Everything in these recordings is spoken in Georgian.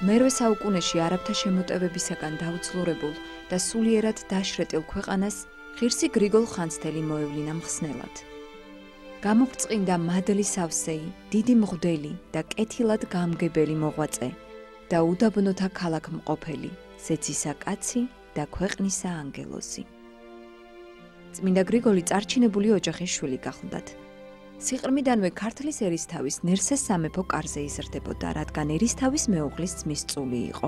მერვე საუკუნეში არაბთა შემოტევებისაგან დაუძლურებულ და სულიერად დაშრეტილ ქვეყანას ღირსი გრიგოლ ხანძთელი მოევლინა მხსნელად. გამობრწყინდა მადლის ავსეი, დიდი მღვდელი და კეთილად გამგებელი მოღვაწე და უდაბნოთა ქალაქ მყოფელი, ზეცისა კაცი და ქვეყნისა ანგელოზი. წმინდა გრიგოლი წარჩინებული ოჯახის შვილი გახლდათ. სიყრმიდანვე ქართლის ერისთავის ნერსეს სამეფო კარზე იზრდებოდა, რადგან ერისთავის მეუღლის ძმის წული იყო.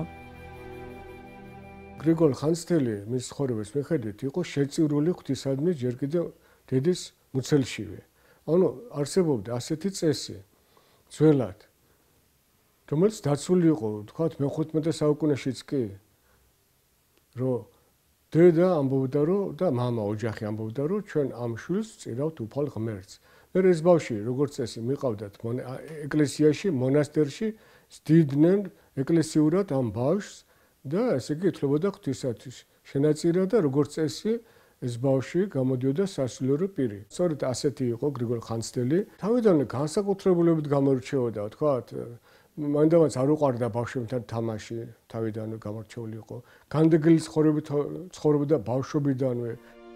გრიგოლ ხანძთელი მის ცხოვრების მიხედვით იყო შეწირული ღვთისადმი ჯერ კიდევ დედის მუცელშივე. ანუ არსებობდა ასეთი წესი ძველად, რომელიც დაცული იყო, თქვათ, მე-15 საუკუნეშიც კი, რომ დედა ამბობდა, რომ და მამა ოჯახი ამბობდა, რომ ჩვენ ამ შვილს წირავთ უფალ ღმერთს. მე ეს ბავშვი, როგორც წესი, მიყავდათ ეკლესიაში, მონასტერში, სდიდნენ ეკლესიურად ამ ბავშვს და ესე იგი ითვლებოდა ღვთისათვის შენაწირა და როგორც წესი ეს ბავშვი გამოდიოდა სასულიერო პირი. სწორედ ასეთი იყო გრიგოლ ხანძთელი. თავიდანვე განსაკუთრებულებით გამორჩეოდა, თქვათ, მანდამაც არ უყვარდა ბავშვებთან თამაში, თავიდანვე გამორჩეული იყო. განდეგილი ცხოვრებით ცხოვრობდა ბავშვობიდანვე.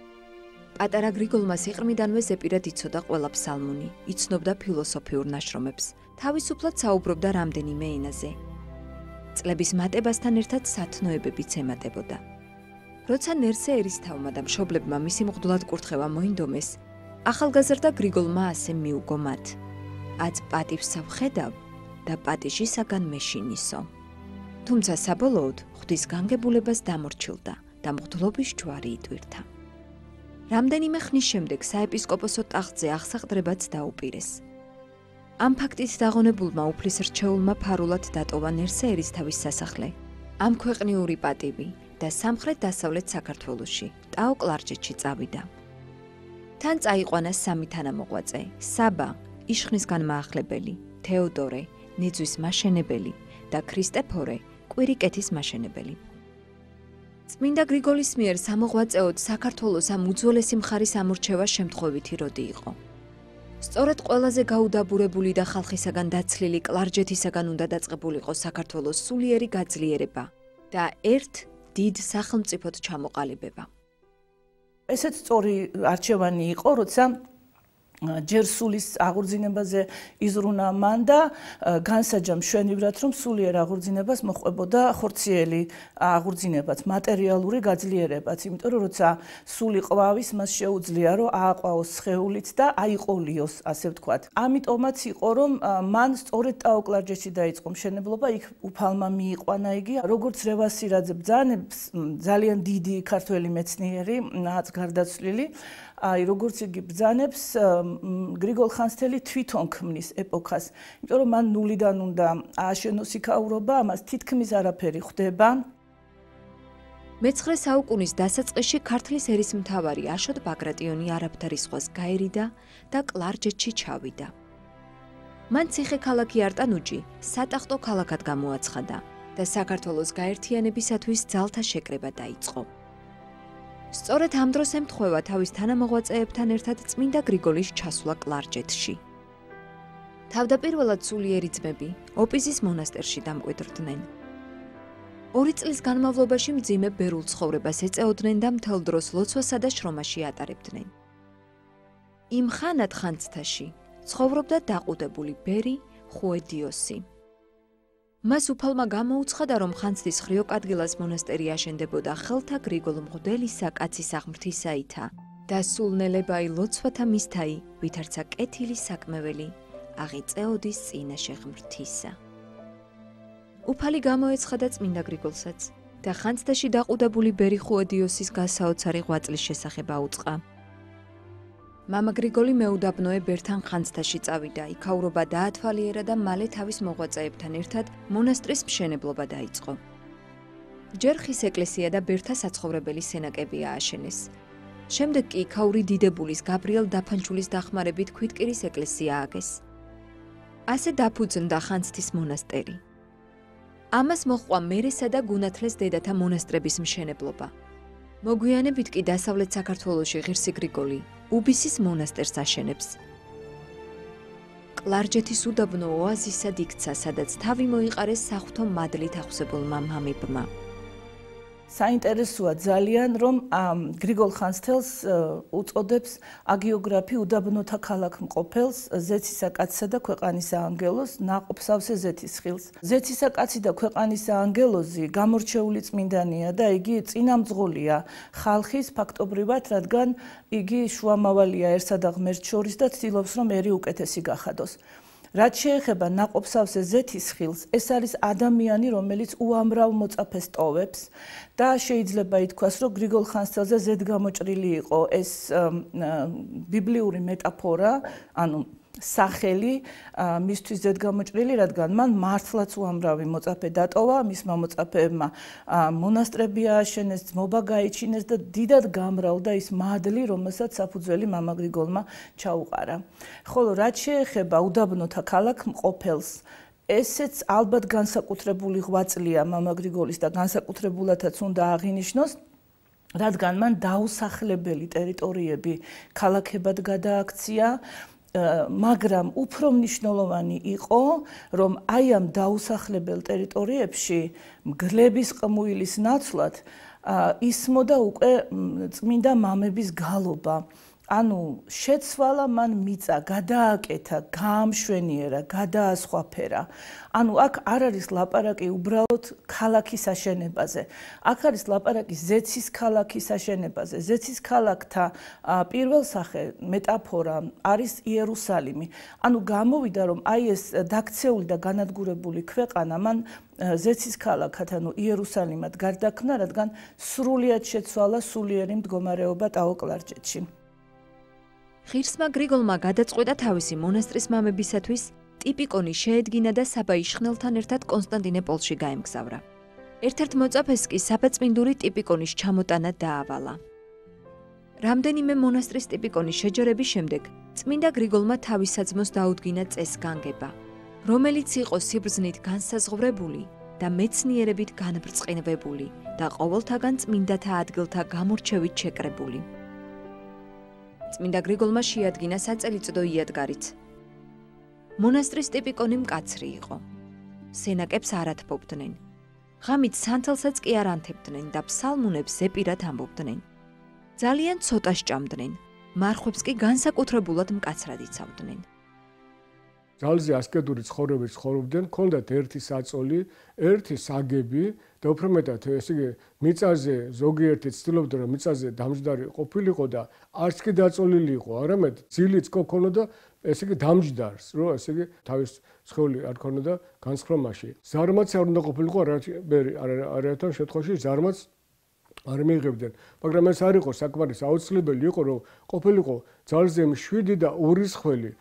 პატარა გრიგოლმა სიყრმიდანვე ზეპირად იცოდა ყველა ფსალმუნი, იცნობდა ფილოსოფიურ ნაშრომებს, თავისუფლად საუბრობდა რამდენიმე ენაზე. წლების მატებასთან ერთად სათნოებებიც ემატებოდა. როცა ნერსე ერისთავმა და მშობლებმა მისი მღვდლად კურთხევა მოინდომეს, ახალგაზრდა გრიგოლმა ასე მიუგო მათ: აც პატივსა ვხედავ და პატიჟისაგან მეშინისო. თუმცა საბოლოოდ ღვთის განგებულებას დამორჩილდა და მღვდლობის ჯვარი იტვირთა. რამდენიმე ხნის შემდეგ საეპისკოპოსო ტახტზე აღსაყდრებაც დაუპირეს. ამ ფაქტით დაღონებულმა უფლისრჩეულმა ფარულად დატოვა ნერსე ერისთავის სასახლე, ამ ქვეყნიური პატივი და სამხრეთ-დასავლეთ საქართველოში, ტაო-კლარჯეთში წავიდა. თან წაიყვანა სამი თანამოღვაწე: საბა, იშხნის განმაახლებელი, თეოდორე, ნიძვის მაშენებელი და ქრისტეფორე, კვირიკეთის მაშენებელი. წმინდა გრიგოლის მიერ სამოღვაწეოდ საქართველოს ამ უძველესი მხარის ამორჩევა შემთხვევითი როდი იყო. სწორედ ყველაზე გაუდაბურებული და ხალხისაგან დაცლილი კლარჯეთისაგან უნდა დაწყებულიყო საქართველოს სულიერი გაძლიერება და ერთ დიდ სახელმწიფოდ ჩამოყალიბება. ესეც სწორი არჩევანი იყო, როცა ჯერ სულის აღორძინებაზე იზრუნა მან და განსაჯა მშვენივრად, რომ სულიერ აღორძინებას მოჰყვებოდა ხორციელი აღორძინებაც, მატერიალური გაძლიერებაც, იმიტომ რომ როცა სული ყვავის, მას შეუძლია რომ ააყვაოს სხეულით და აიყოლიოს, ასე ვთქვათ. ამიტომაც იყო, რომ მან სწორედ ტაო-კლარჯეთში დაიწყო მშენებლობა, იქ უფალმა მიიყვანა იგი, როგორც რევასირაძე ბრძანებს, ძალიან დიდი ქართველი მეცნიერი, აც გარდაცვლილი, როგორც იგი ბრძანებს, გრიგოლ ხანძთელი თვითონ ქმნის ეპოქას, იმიტომ რომ მან ნულიდან უნდა ააშენოს იქაურობა, ამას თითქმის არაფერი ხვდება. მე-19 საუკუნის დასაწყისში ქართლის ერისმთავარი აშოტ ბაგრატიონი არაბთა რისხვას გაერიდა და კლარჯეთში ჩავიდა. მან ციხე-ქალაქი არტანუჯი სატახტო ქალაქად გამოაცხადა და საქართველოს გაერთიანებისათვის ძალთა შეკრება დაიწყო. სწორედ ამ დროს ემთხვევა თავის თანამოღვაწეებთან ერთად წმინდა გრიგოლის ჩასვლა კლარჯეთში. თავდაპირველად სულიერი ძმები ოპიზის მონასტერში დამკვიდრდნენ. 2 წლის განმავლობაში მძიმე ბერულ ცხოვრებას ეწეოდნენ და მთელ დროს ლოცვასა და შრომაში ატარებდნენ. იმ ხანად ხანძთაში ცხოვრობდა დაყუდებული ბერი ხუედიოსი. მას უფალმა გამოუცხადა, რომ ხანძთის ხრიოკ ადგილას მონასტერი აშენდებოდა ხელთა გრიგოლ მღვდელისა კაცის აღმრთისაითა და სულნელებაი ლოცვათა მისთაი, ვითარცა კეთილი საკმეველი აღიწეოდის წინაშე ღმრთისა. უფალი გამოეცხადა წმინდა გრიგოლსაც და ხანძთაში დაყუდებული ბერი ხუედიოსის გასაოცარი ღვაწლის შესახებ აუწყა. მამა გრიგოლი მეუდაბნოე ბერთან ხანძთაში წავიდა, იქაურობა დაათვალიერა და მალე თავის მოღვაწეებთან ერთად მონასტრის მშენებლობა დაიწყო. ჯერ ხის ეკლესია და ბერთა საცხოვრებელი სენაკები ააშენეს. შემდეგ კი იქაური დიდებულის გაბრიელ დაფანჩულის დახმარებით ქვითკირის ეკლესია ააგეს. ასე დაფუძნდა ხანძთის მონასტერი. ამას მოჰყვა მერესა და გუნათლეს დედათა მონასტრების მშენებლობა. მოგვიანებით კი დასავლეთ საქართველოში ღირსი გრიგოლი უბისის მონასტერს აშენებს. კლარჯეთის უდაბნო ოაზისად იქცა, სადაც თავი მოიყარეს საღვთო მადლით ახსებულმა მამებმა. საინტერესოა ძალიან, რომ გრიგოლ ხანძთელს უწოდებს აგიოგრაფი უდაბნოთა ქალაქ მყოფელს, ზეცისა კაცსა და ქვეყანისა ანგელოზს, ნაყოფსავსე ზეთისხილს. ზეცისა კაცი და ქვეყანისა ანგელოზი გამორჩეული წმინდანია და იგი წინამძღოლია ხალხის ფაქტობრივად, რადგან იგი შუამავალია ერთსა და ღმერთს შორის და ცდილობს, რომ ერი უკეთესი გახადოს. რაც შეეხება ნაყოფსავსე ზეთისხილს, ეს არის ადამიანი, რომელიც უამრავ მოწაფეს ტოვებს და შეიძლება ითქვას, რომ გრიგოლ ხანძთელზე ზედგამოჭრილი იყო ეს ბიბლიური მეტაფორა, ანუ სახელი მისთვის ზედგამოჭრილი, რადგან მან მართლაც უამრავი მოწაფე დატოვა, მისმა მოწაფეებმა მონასტრები ააშენეს, ძმობა გაიჩინეს და დიდად გამრავლდა ის მადლი, რომელსაც საფუძველი მამა გრიგოლმა ჩაუყარა. ხოლო რაც შეეხება უდაბნოთა ქალაქ მყოფელს, ესეც ალბათ განსაკუთრებული ღვაწლია მამა გრიგოლის და განსაკუთრებულადაც უნდა აღინიშნოს, რადგან მან დაუსახლებელი ტერიტორიები ქალაქებად გადააქცია, მაგრამ უფრო მნიშვნელოვანი იყო, რომ აი ამ დაუსახლებელ ტერიტორიებში მგლების ყმუილის ნაცვლად ისმოდა უკვე წმინდა მამების გალობა. ანუ შეცვალა მან მიწა, გადააკეთა, გაამშვენიერა, გადაასხვაფერა. ანუ აქ არ არის ლაპარაკი უბრალოდ ქალაქის აშენებაზე. აქ არის ლაპარაკი ზეცის ქალაქის აშენებაზე. ზეცის ქალაქთა პირველ სახე მეტაფორა არის იერუსალიმი. ანუ გამოვიდა, რომ აი ეს დაქცეული და განადგურებული ქვეყანა მან ზეცის ქალაქად, ანუ იერუსალიმად გარდაქმნა, რადგან სრულიად შეცვალა სულიერი მდგომარეობა ტაო-კლარჯეთში. ღირსმა გრიგოლმა გადაწყვიტა თავისი მონასტრის მამებისათვის ტიპიკონი შეედგინა და საბაიშხნელთან ერთად კონსტანტინოპოლში გაემგზავრა. ერთ-ერთ მოწაფეს კი საბაწმინდური ტიპიკონის ჩამოტანა დაავალა. რამდენიმე მონასტრის ტიპიკონის შეჯერების შემდეგ წმინდა გრიგოლმა თავის საძმოს დაუდგინა წესგანგება, რომელიც იყო სიბრძნით განსაზღვრებული და მეცნიერებით განბრწყინვებული და ყოველთაგან წმინდათა ადგილთა გამორჩევით შეკრებული. წმინდა გრიგოლმა შეადგინა საწელიწოდო იადგარიც. მონასტრის ტიპიკონი მკაცრი იყო. სენაკებს არ ათბობდნენ. ღამით სანთელსაც კი არ ანთებდნენ და ფსალმუნებს ზეპირად ამბობდნენ. ძალიან ცოტა სჭამდნენ. მარხვებს კი განსაკუთრებულად მკაცრად იცავდნენ. ძალზე ასკეტური ცხოვრებით ცხოვრობდნენ, ჰქონდათ ერთი საწოლი, ერთი საგები და უფრო მეტად ესე იგი მიწაზე ზოგიერთი ცდილობდა რომ მიწაზე დამჯდარი ყოფილიყო და არც კი დაწოლილი იყო, არამედ ძილიც ქონოდა ესე იგი დამჯდარს, რომ ესე იგი თავის სხეული არ ქონოდა განსხრომაში. ზარმაც არ უნდა ყოფილიყო, არაერთონ შემთხვევაში ზარმაც არ მიიღებდნენ, მაგრამ ეს არ იყო საკმარის აუცილებელი იყო, რომ ყოფილიყო ძალზე მშვიდი და ურისხველი.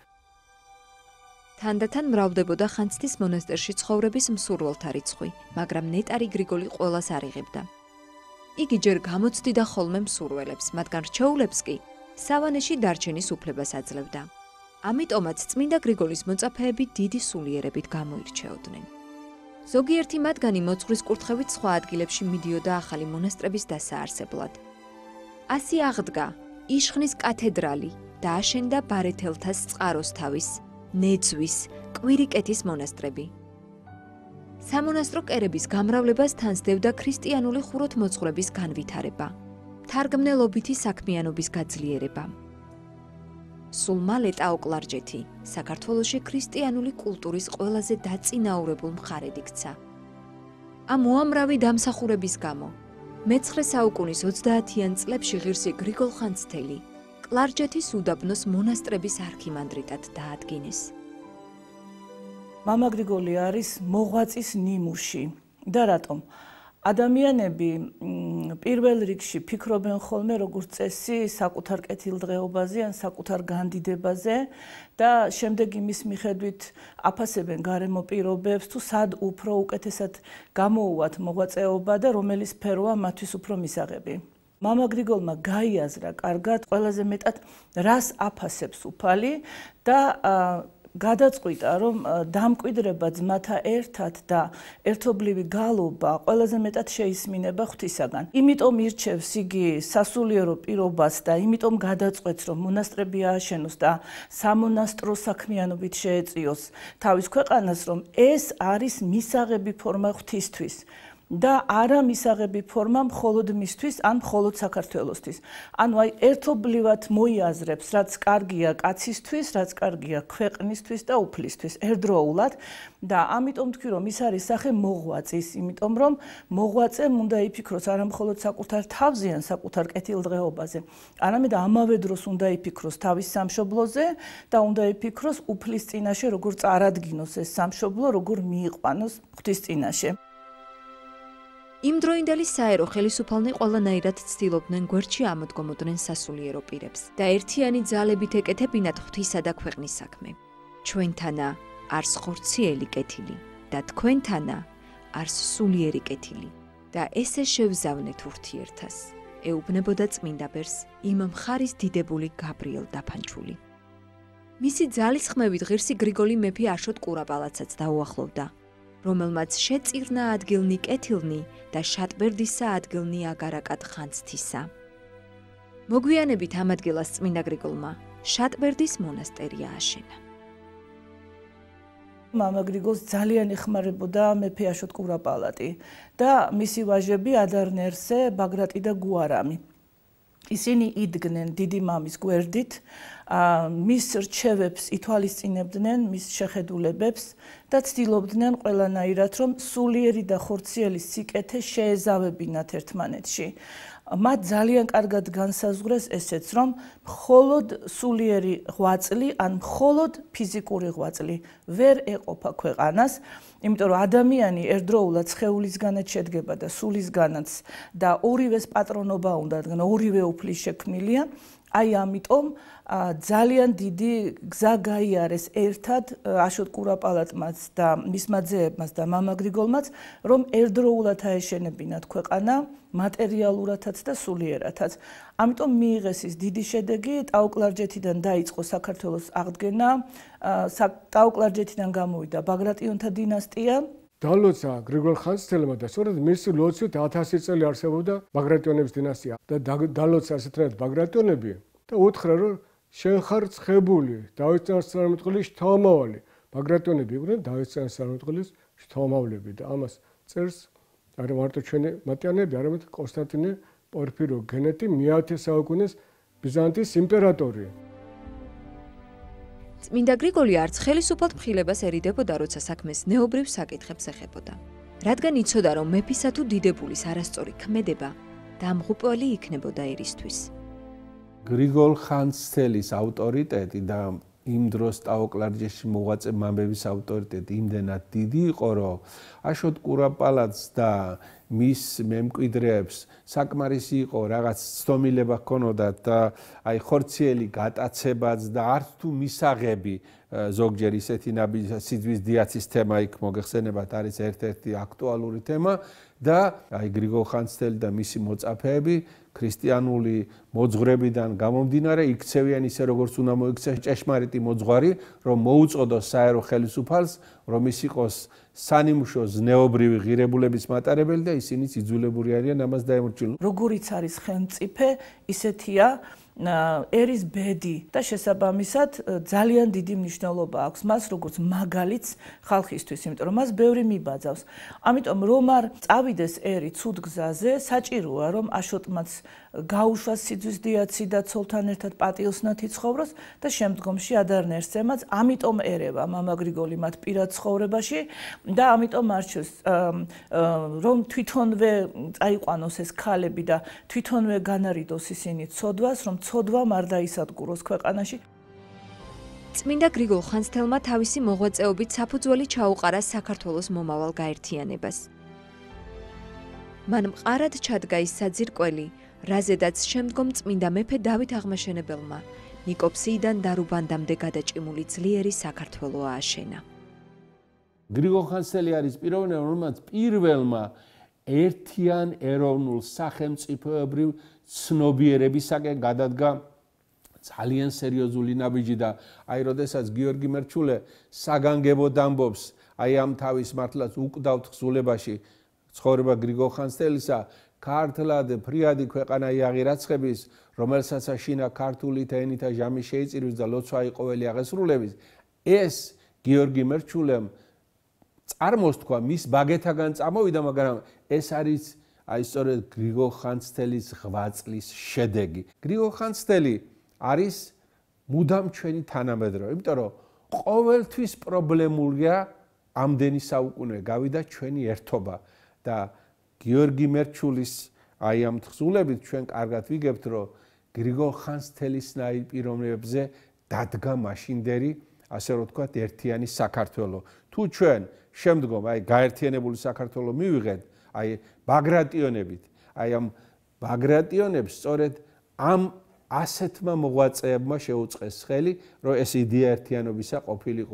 თანდათან მრავლდებოდა ხანძთის მონასტერში ცხოვრების მსურველთა რიცხვი, მაგრამ ნეტარი გრიგოლი ყველას არ იღებდა. იგი ჯერ გამოცდიდა ხოლმე მსურველებს, მათგან რჩეულებს კი სავანეში დარჩენის უფლებას აძლევდა. ამიტომაც წმინდა გრიგოლის მოწაფეები დიდი სულიერებით გამოირჩეოდნენ. ზოგიერთი მათგანი მოძღვრის კურთხევით სხვა ადგილებში მიდიოდა ახალი მონასტრების დასაარსებლად. ასე აღდგა იშხნის კათედრალი და აშენდა ბარეთელთას წყაროსთავის, ნეძვის, კვირიკეთის მონასტრები. სამონასტრო კერების გამრავლებას თანსდევდა ქრისტიანული ხუროთმოძღვრების განვითარება, თარგმნელობითი საქმიანობის გაძლიერება. სულ მალე ტაო-კლარჯეთი საქართველოში ქრისტიანული კულტურის ყველაზე დაწინაურებულ მხარედ იქცა. ამ უამრავი დამსახურების გამო მე-9 საუკუნის 30-იან წლებში ღირსი გრიგოლ ხანძთელი კლარჯეთის უდაბნოს მონასტრების არქიმანდრიტად დაადგინეს. მამა გრიგოლი არის მოღვაწის ნიმუში და რატომ? ადამიანები პირველ რიგში ფიქრობენ ხოლმე როგორც წესი საკუთარ კეთილდღეობაზე ან საკუთარ განდიდებაზე და შემდეგ იმის მიხედვით აფასებენ გარემო პირობებს თუ სად უფრო უკეთესად გამოუვათ მოღვაწეობა და რომელი სფეროა მათთვის უფრო მისაღები. მამა გრიგოლმა გაიაზრა კარგად ყველაზე მეტად რას აფასებს უფალი და გადაწყვიტა, რომ დამკვიდრება ძმათა ერთად და ერთობლივი გალობა ყველაზე მეტად შეისმინება ღვთისაგან. იმიტომ ირჩევს იგი სასულიერო პირობას და იმიტომ გადაწყვეტს, რომ მონასტრები ააშენოს და სამონასტრო საქმიანობით შეეწიოს თავის ქვეყანას, რომ ეს არის მისაღები ფორმა ღვთისთვის. და არა მისაღები ფორმა მხოლოდ მისთვის ან მხოლოდ საქართველოსთვის. ანუ აი ერთობლივად მოიაზრებს, რაც კარგია კაცისთვის, რაც კარგია ქვეყნისთვის და უფლისთვის, ერთდროულად და ამიტომ თქვი, რომ ის არის სახე მოღვაწის, იმიტომ რომ მოღვაწემ უნდა იფიქროს არა მხოლოდ საკუთარ თავზე ან საკუთარ კეთილდღეობაზე, არამედ ამავე დროს უნდა იფიქროს თავის სამშობლოზე და უნდა იფიქროს უფლის წინაშე, როგორ წარადგინოს ეს სამშობლო, როგორ მიიყვანოს ღვთის წინაშე. იმდროინდელი საერო ხელისუფალნი ყველანაირად ცდილობდნენ გვერდში ამოდგომოდნენ სასულიერო პირებს და ერთიანი ძალებით ეკეთებინათ ღვთისა და ქვეყნის საქმე. ჩვენთანა არს ხორციელი კეთილი და თქვენთანა არს სულიერი კეთილი და ესე შევზავნეთ ურთიერთას. ეუბნებოდა წმინდა ბერს იმ მხარის დიდებული გაბრიელ დაფანჩული. მისი ძალისხმევით ღირსი გრიგოლი მეფე აშოტ კურაპალაცაც დაუახლოვდა, რომელმაც შეწირნა ადგილნი კეთილნი და შატბერდისა ადგილნი აგარაკად ხანძთისა. მოგვიანებით ამ ადგილას წმინდა გრიგოლმა შატბერდის მონასტერი ააშენა. მამა გრიგოლს ძალიან ეხმარებოდა მეფე აშოტ კურაპალატი და მისი ვაჟები ადარნერსე, ბაგრატი და გუარამი. ისინი იდგნენ დიდი მამის გვერდით, მის რჩევებს ითვალისწინებდნენ, მის შეხედულებებს და ცდილობდნენ ყველანაირად, რომ სულიერი და ხორციელი სიკეთე შეეზავებინათ ერთმანეთში. მათ ძალიან კარგად განსაზღვრეს ესეც, რომ მხოლოდ სულიერი ღვაწლი ან მხოლოდ ფიზიკური ღვაწლი ვერ ეყოფა ქვეყანას, იმიტომ რომ ადამიანი ერთდროულად სხეულისგანაც შედგება და სულისგანაც და ორივეს პატრონობა უნდა დგან, ორივე უფლის შექმნილია. აი ამიტომ ძალიან დიდი გზა გაიარეს ერთად აშოტ კურაპალატმაც და მისმა ძეებმაც და მამა გრიგოლმაც, რომ ერთდროულად აეშენებინათ ქვეყანა მატერიალურადაც და სულიერადაც. ამიტომ მიიღეს ის დიდი შედეგი, ტაო-კლარჯეთიდან დაიწყო საქართველოს აღდგენა, ტაო-კლარჯეთიდან გამოვიდა ბაგრატიონთა დინასტია. დალოცა გრიგოლ ხანძთელმა და სწორედ მისი ლოცვით 1000 წელი არსებობდა ბაგრატიონების დინასტია და დალოცა ასეთნაირად ბაგრატიონები და უთხრა, რომ შენ ხარ ცხებული დავით წინასწარმეტყველის შთამომავალი. ბაგრატიონები იყვნენ დავით წინასწარმეტყველის შთამომავლები და ამას წერს არა მარტო ჩვენი მატიანები, არამედ კონსტანტინე პორფიროგენეტი მე-10 საუკუნის ბიზანტიის იმპერატორი. წმინდა გრიგოლი არც ხელისუფალ მხილებას ერიდებოდა, როცა საქმეს ნეობრივ საკითხებს ეხებოდა. რადგან იცოდა, რომ მეფისა თუ დიდებულის არასწორი ქმედება დამღუპველი იქნებოდა ერისთვის. გრიგოლ ხანძთელის ავტორიტეტი და იმ დროს ტაო-კლარჯეთში მოღვაწე მამების ავტორიტეტი იმდენად დიდი იყო, რომ აშოტ კურაპალატს და მის მემკვიდრეებს საკმარისი იყო რაღაც ცდომილება ჰქონოდათ და აი ხორციელი გატაცებაც და არც თუ მისაღები ზოგჯერ ისეთი სიძვის დიაცის თემა იქ მოგეხსენებათ არის ერთ-ერთი აქტუალური თემა და აი გრიგოლ ხანძთელი და მისი მოწაფეები ქრისტიანული მოძღვრებიდან გამომდინარე იქცევიან ისე როგორც უნდა მოიქცეს ჭეშმარიტი მოძღვარი, რომ მოუწოდოს საერო ხელისუფალს, რომ ის იყოს სანიმუშო ზნეობრივი ღირებულების მატარებელი და ისინიც იძულებულნი არიან ამას დაემორჩილონ. როგორიც არის ხელმწიფე, ისეთია ერის ბედი და შესაბამისად ძალიან დიდი მნიშვნელობა აქვს მას როგორც მაგალითს ხალხისთვის, იმიტომ რომ მას ბევრი მიბაძავს. ამიტომ რომ არ წავიდეს ერი ცუდ გზაზე, საჭიროა რომ აშოტმაც გაუშვას სიძვის დიაცი და ცოლთან ერთად პატიოსნად იცხოვროს და შემდგომში ადარნერსემაც ამიტომ ერევა მამა გრიგოლი მათ პირად ცხოვრებაში და ამიტომ არჩევს რომ თვითონვე წაიყვანოს ეს ქალები და თვითონვე განარიდოს ისინი ცოდვას, რომ ცოდვა არ დაისადგუროს ქვეყანაში. წმინდა გრიგოლ ხანძთელმა თავისი მოღვაწეობით საფუძველი ჩაუყარა საქართველოს მომავალ გაერთიანებას. მან მყარად ჩადგა ის საძირკველი, რაზედაც შემდგომ წმინდა მეფე დავით აღმაშენებელმა ნიკოპსიიდან დარუბანდამდე გადაჭიმული ძლიერი საქართველო ააშენა. გრიგოლ ხანძთელი არის პიროვნება, რომელმაც პირველმა ერთიან ეროვნულ სახელმწიფოებრივ ცნობიერებისაკენ გადადგა ძალიან სერიოზული ნაბიჯი და აი როდესაც გიორგი მერჩულე საგანგებოდ ამბობს აი ამ თავის მართლაც უკვდავთ თხზულებაში ცხოვრება გრიგოლ ხანძთელისა ქართლად ფრიადი ქვეყანა იაღირაცხების რომელსაც აშინა ქართული ენითა ჟამი შეიწირვის და ლოცვა ყოველი აღესრულების ეს გიორგი მერჩულემ წარმოსთქვა მის ბაგეთაგან წამოვიდა მაგრამ ეს არის აი სწორედ გრიგოლ ხანძთელის ღვაწლის შედეგი გრიგოლ ხანძთელი არის მუდამ ჩვენი თანამედროვე იმიტომ რომ ყოველთვის პრობლემულია ამდენი საუკუნე გავიდა ჩვენი ერთობა და გიორგი მერჩულის აი ამ თხზულებით ჩვენ კარგად ვიგებთ რომ გრიგოლ ხანძთელისნაირ პიროვნებებზე დადგა მაშინდელი ასე რომ ვთქვათ ერთიანი საქართველო თუ ჩვენ შემდგომ აი გაერთიანებული საქართველო მივიღეთ აი ბაგრატიონებით აი ამ ბაგრატიონებს სწორედ ამ ასეთმა მოღვაწეებმა შეუწყეს ხელი რომ ეს იდეა ერთიანობისა ყოფილიყო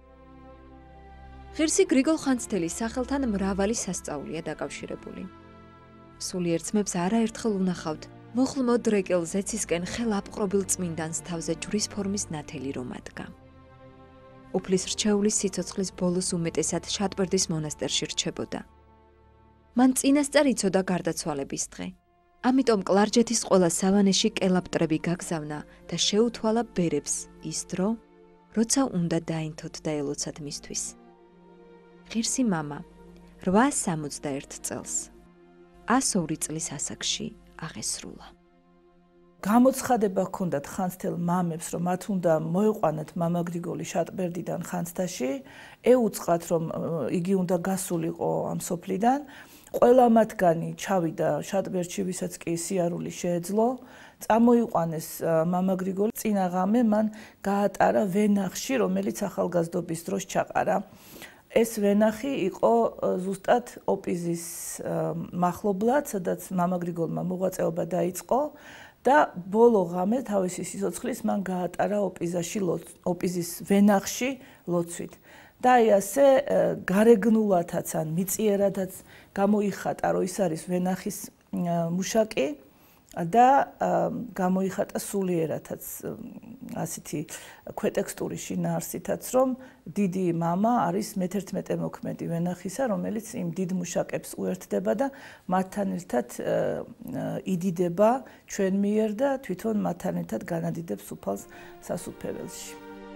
ღირსი გრიგოლ ხანძთელის სახელთან მრავალი სასწაულია დაკავშირებული სულიერ ძმებს არაერთხელ უნახავთ მოხლმო დრეკელ ზეცისკენ ხელ აპყრობილ წმინდანს თავზე ჯვრის ფორმის ნათელი რომ ადგა უფლის რჩეულის სიცოცხლის ბოლოს უმეტესად შატბერდის მონასტერში რჩებოდა მან წინასწარ იცოდა გარდაცვალების დღე ამიტომ კლარჯეთის ყველა სავანეში კელაპტრები გაგზავნა და შეუთვალა ბერებს ის დრო როცა უნდა დაინთოთ და ელოცათ მისთვის ღირსი მამა 861 წელს 102 წლის ასაკში აღესრულა გამოცხადება ჰქონდათ ხანძთელ მამებს, რომ მათ უნდა მოეყვანათ მამა გრიგოლი შატბერდიდან ხანძთაში, ეუწყათ, რომ იგი უნდა გასულიყო ამ სოფლიდან. ყველა მათგანი ჩავიდა შატბერდში, ვისაც კი სიარული შეეძლო. წამოიყვანეს მამა გრიგოლი, წინა ღამე მან გაატარა ვენახში, რომელიც ახალგაზრდობის დროს ჩაყარა. ეს ვენახი იყო ზუსტად ოპიზის მახლობლად, სადაც მამა გრიგოლმა მოღვაწეობა დაიწყო. და ბოლო ღამე თავისი სიცოცხლის მან გაატარა ოპიზის ვენახში ლოცვით. და აი ასე გარეგნულათაც ან მიწიერადაც გამოიხატა, რომ ის არის ვენახის მუშაკი და გამოიხატა სულიერათაც ასეთი ქვეტექსტური შინაარსითაც, რომ დიდი მამა არის მე-11 მოქმედი ვენახისა, რომელიც იმ დიდ მუშაკებს უერთდება და მათთან ერთად იდიდება ჩვენ მიერ და თვითონ მათთან ერთად განადიდებს უფალს სასუფეველში.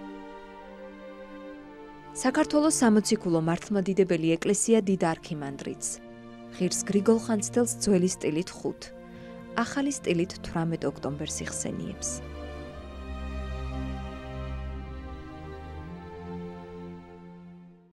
საქართველოს სამოციქულო მართლმადიდებელი ეკლესია დიდ არქიმანდრიტს. ღირს გრიგოლ ხანძთელს ძველი სტილით 5, ახალი სტილით 18 ოქტომბერს იხსენიებს.